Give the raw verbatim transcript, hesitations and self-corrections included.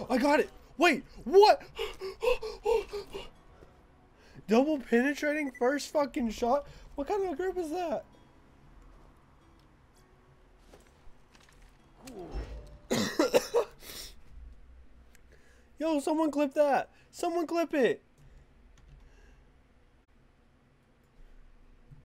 I got it. Wait, what? Double penetrating first fucking shot? What kind of grip is that? Yo, someone clip that. Someone clip it.